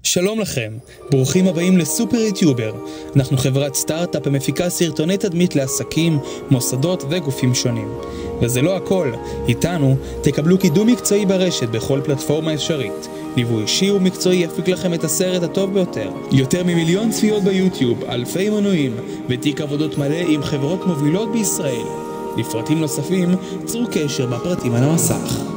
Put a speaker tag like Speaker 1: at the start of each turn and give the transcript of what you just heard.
Speaker 1: שלום לכם, ברוכים הבאים לסופר יוטיובר. אנחנו חברת סטארט-אפ המפיקה סרטוני תדמית לעסקים, מוסדות וגופים שונים. וזה לא הכל, איתנו תקבלו קידום מקצועי ברשת בכל פלטפורמה אפשרית. ליווי אישי ומקצועי יפיק לכם את הסרט הטוב ביותר. יותר מ1,000,000 צפיות ביוטיוב, אלפי מנויים ותיק עבודות מלא עם חברות מובילות בישראל. לפרטים נוספים, צרו קשר בפרטים על המסך.